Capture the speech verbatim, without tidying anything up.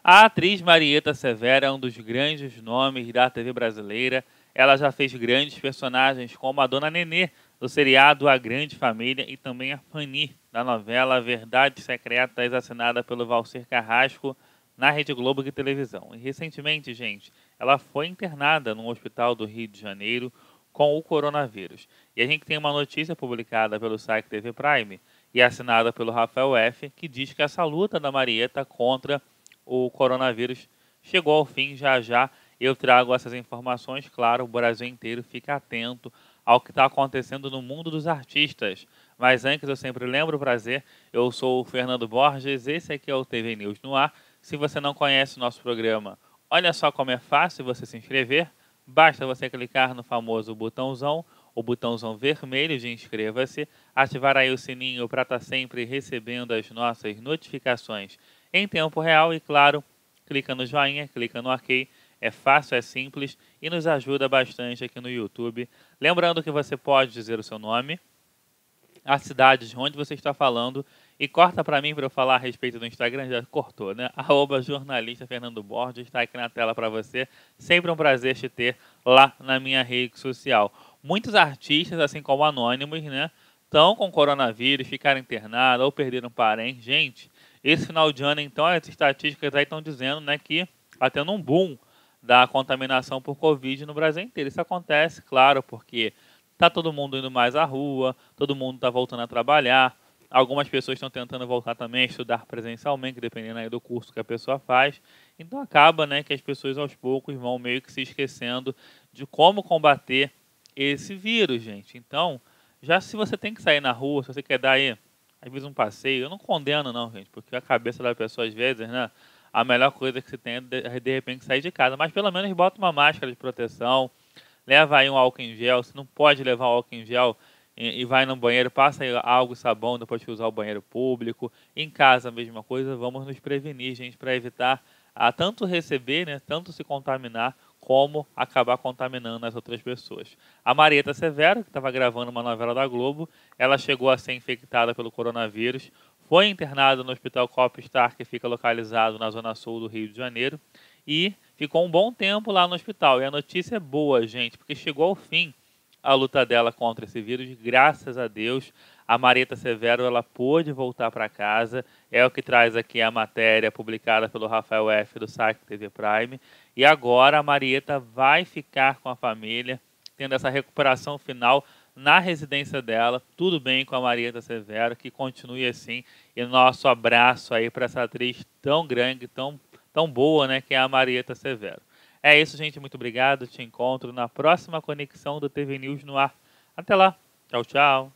A atriz Marieta Severo é um dos grandes nomes da T V brasileira. Ela já fez grandes personagens como a Dona Nenê, do seriado A Grande Família, e também a Fanny, da novela Verdades Secretas, assinada pelo Valcir Carrasco, na Rede Globo de televisão. E recentemente, gente, ela foi internada num hospital do Rio de Janeiro com o coronavírus. E a gente tem uma notícia publicada pelo site T V Prime e assinada pelo Rafael F., que diz que essa luta da Marieta contra o coronavírus chegou ao fim. Já já eu trago essas informações. Claro, o Brasil inteiro fica atento ao que está acontecendo no mundo dos artistas. Mas antes, eu sempre lembro, prazer, eu sou o Fernando Borges, esse aqui é o T V News no Ar. Se você não conhece o nosso programa, olha só como é fácil você se inscrever. Basta você clicar no famoso botãozão, o botãozão vermelho de inscreva-se, ativar aí o sininho para estar sempre recebendo as nossas notificações em tempo real e, claro, clica no joinha, clica no ok. É fácil, é simples e nos ajuda bastante aqui no YouTube. Lembrando que você pode dizer o seu nome, a cidade de onde você está falando, e corta para mim para eu falar a respeito do Instagram. Já cortou, né? Arroba jornalista Fernando Borges, está aqui na tela para você. Sempre um prazer te ter lá na minha rede social. Muitos artistas, assim como anônimos, né, estão com coronavírus, ficaram internados ou perderam parentes. Gente, esse final de ano, então, as estatísticas aí estão dizendo, né, que está tendo um boom da contaminação por Covid no Brasil inteiro. Isso acontece, claro, porque está todo mundo indo mais à rua, todo mundo está voltando a trabalhar. Algumas pessoas estão tentando voltar também a estudar presencialmente, dependendo aí do curso que a pessoa faz. Então acaba, né, que as pessoas aos poucos vão meio que se esquecendo de como combater esse vírus, gente. Então, já se você tem que sair na rua, se você quer dar aí, às vezes, um passeio, eu não condeno não, gente, porque a cabeça da pessoa, às vezes, né, a melhor coisa que você tem é de, de repente sair de casa. Mas pelo menos bota uma máscara de proteção, leva aí um álcool em gel. Se não pode levar o álcool em gel e, e vai no banheiro, passa aí água e sabão depois que usar o banheiro público. Em casa, a mesma coisa. Vamos nos prevenir, gente, para evitar a tanto receber, né, tanto se contaminar, como acabar contaminando as outras pessoas. A Marieta Severo, que estava gravando uma novela da Globo, ela chegou a ser infectada pelo coronavírus, foi internada no Hospital Copstar, que fica localizado na zona sul do Rio de Janeiro, e ficou um bom tempo lá no hospital. E a notícia é boa, gente, porque chegou ao fim a luta dela contra esse vírus. Graças a Deus, a Marieta Severo ela pôde voltar para casa. É o que traz aqui a matéria publicada pelo Rafael F. do site T V Prime. E agora a Marieta vai ficar com a família, tendo essa recuperação final na residência dela. Tudo bem com a Marieta Severo, que continue assim. E nosso abraço aí para essa atriz tão grande, tão, tão boa, né, que é a Marieta Severo. É isso, gente. Muito obrigado. Te encontro na próxima conexão do T V News no Ar. Até lá. Tchau, tchau.